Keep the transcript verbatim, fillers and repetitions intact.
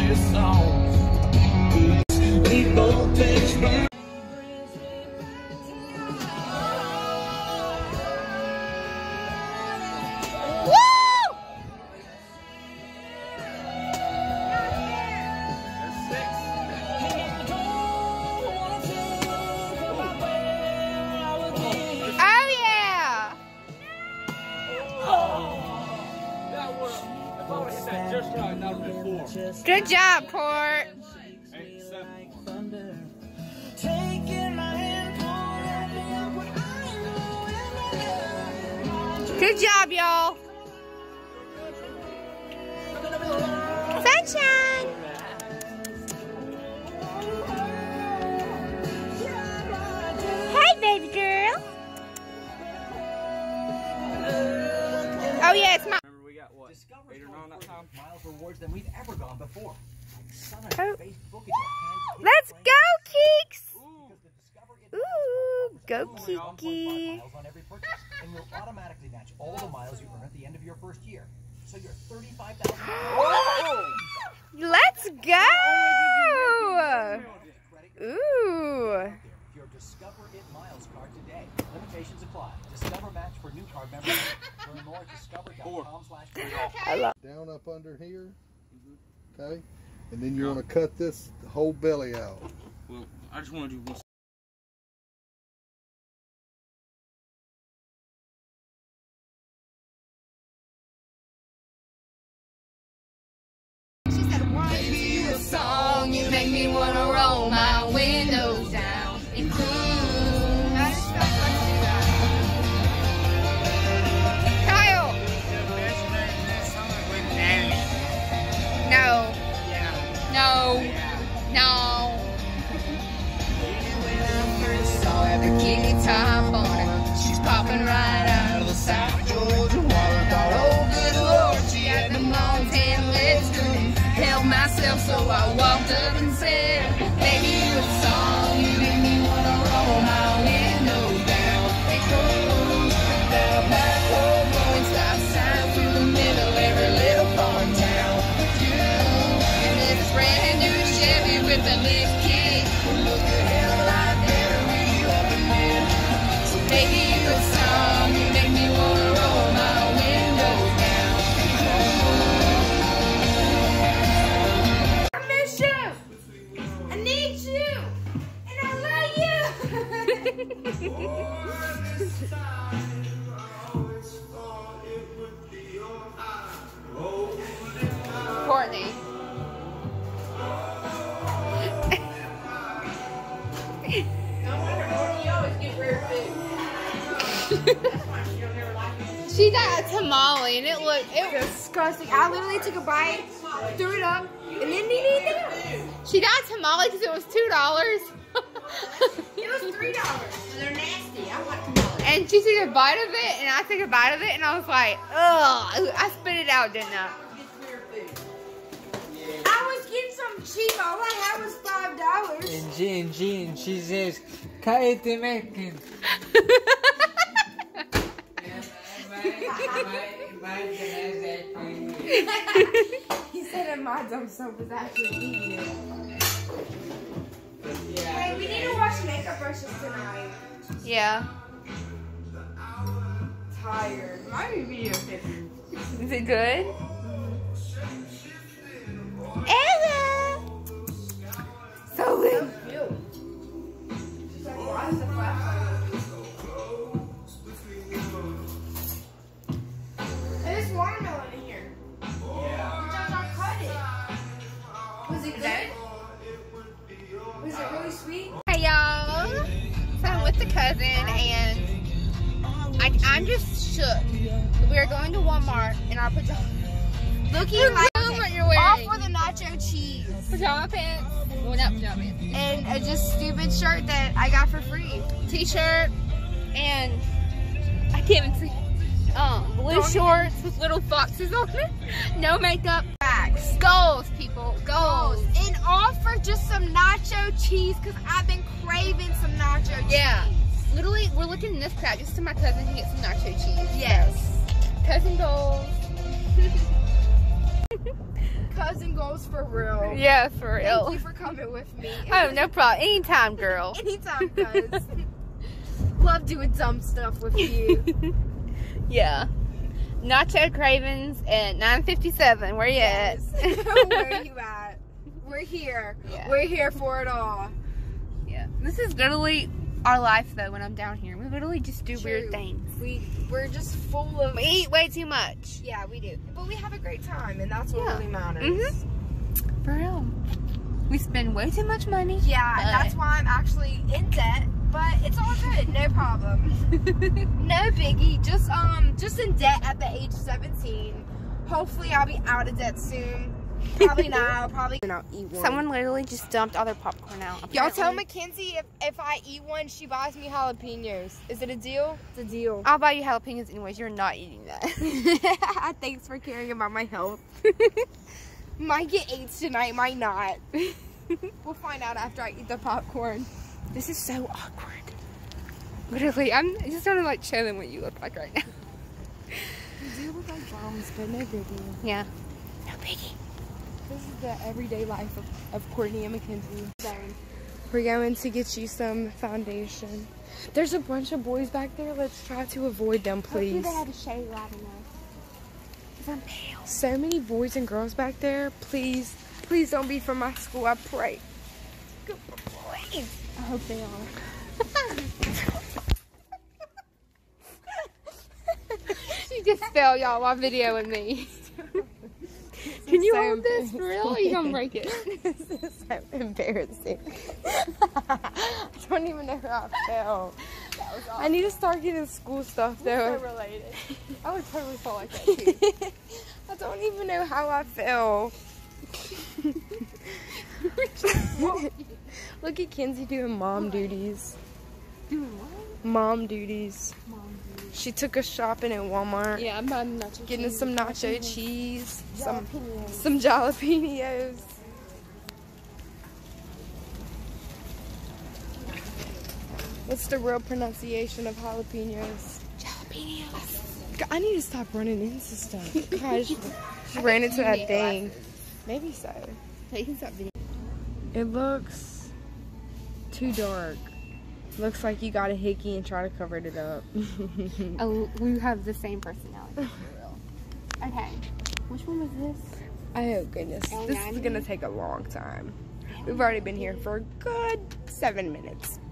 Good job, Port. Good job, y'all. Sunshine. Hey, baby girl. Oh, yeah, it's my... Remember we got what? Eight or nine that time? Miles rewards than we've ever gone before. Oh. Let's go, Keeks! Ooh, go Kiki. And you'll automatically match all the miles you earn at the end of your first year. So you're thirty-five thousand. Let's go! Ooh. Your Discover It Miles card today. Limitations apply. Discover match for new card members. Learn more at discover dot com slash down up under here. Okay? And then you want to cut this whole belly out. Well, I just want to do one. She said, "One, two, a song, you make me want to roll my windows down." Include. Kyle. No. No. No. When I first saw her bikini top on her, she's popping right out of the South Georgia water. Thought, oh good Lord, she had the mountain let's go. Held myself, so I walked up and said, "Baby, you a song, you make me wanna roll my window down." They close the back road, going stop sign through the middle every little farm town. And this brand new Chevy with a lift kit will look a hell of a lot better when you up in there. So baby, you a song, you make me wanna roll my window down. I miss you. I need you. And I love you. Courtney. She got a tamale and it looked it was disgusting. I literally took a bite, threw it up, and then didn't eat it. She got a tamale because it was two dollars. It was three dollars. And they're nasty. I like tamales. And she took a bite of it, and I took a bite of it, and I was like, ugh. I spit it out, didn't I? I was getting something cheap. All I had was five dollars. And G and G and she says, "Cállate, Mexican." He said, "My dumb soap was actually eating it." Hey, we need to wash makeup brushes tonight. Yeah. Tired. My video fifty. Is it good? Ella! So good. She's like, why is the flashlight? There's watermelon in here. Yeah. Did y'all not cut it? Was it good? Was it really sweet? Hey y'all. So I'm with the cousin and I, I'm just shook. We are going to Walmart in our pajamas. Looking like what you're wearing. All for the nacho cheese. Pajama pants. Well, not pajama pants. And a just stupid shirt that I got for free. T-shirt and I can't even see. Um, blue shorts with little foxes on it. No makeup. Bags. Goals, people. Goals. And all for just some nacho cheese because I've been craving some nacho cheese. Yeah. Literally, we're looking in this crap just so my cousin can get some nacho cheese. Yes. So, cousin goals. cousin goals for real. Yeah, for real. Thank you for coming with me. Oh, no problem. Anytime, girl. Anytime, cuz. Love doing dumb stuff with you. Yeah. Nacho Cravens at nine fifty-seven. Where you Yes. at? Where are you at? We're here. Yeah. We're here for it all. Yeah. This is literally our life, though, when I'm down here. We literally just do True. weird things. We, we're just full of... We eat way too much. Yeah, we do. But we have a great time, and that's what Yeah. really matters. Mm-hmm. For real. We spend way too much money. Yeah, but- that's why I'm actually in debt, but it's all good, no problem. No biggie, just um, just in debt at the age of seventeen. Hopefully I'll be out of debt soon. Probably not, I'll probably not eat one. Someone literally just dumped all their popcorn out. Y'all tell Apparently- Mackenzie if, if I eat one, she buys me jalapenos. Is it a deal? It's a deal. I'll buy you jalapenos anyways. You're not eating that. Thanks for caring about my health. Might get AIDS tonight, might not. We'll find out after I eat the popcorn. This is so awkward. Literally, I'm just trying to like show them what you look like right now. You do look like bombs, but no biggie. Yeah. No biggie. This is the everyday life of, of Courtney and Mackenzie. We're going to get you some foundation. There's a bunch of boys back there. Let's try to avoid them, please. They had a shade loud enough. I'm pale. So many boys and girls back there. Please, please don't be from my school. I pray. Good boys. I hope they are. She just fell, y'all, while videoing me. Can you so hold this for real? Or you gonna break it? This is so embarrassing. I don't even know how I fell. I need to start getting school stuff though. So related. I would totally fall like that too. I don't even know how I fell. Look at Kenzie doing mom duties. Doing what? Mom duties. Mom duties. She took us shopping at Walmart. Yeah, I'm buying nacho Getting us cheese. some nacho cheese. Some, Jalapenos. some jalapenos. What's the real pronunciation of jalapenos? Jalapenos. God, I need to stop running into stuff. Gosh, I ran into that need thing. Maybe so. Hey, you can stop videoing. It looks too dark. Looks like you got a hickey and try to cover it up. Oh, we have the same personality, for real. Okay, which one was this? Oh goodness, this is gonna take a long time. We've already been here for a good seven minutes.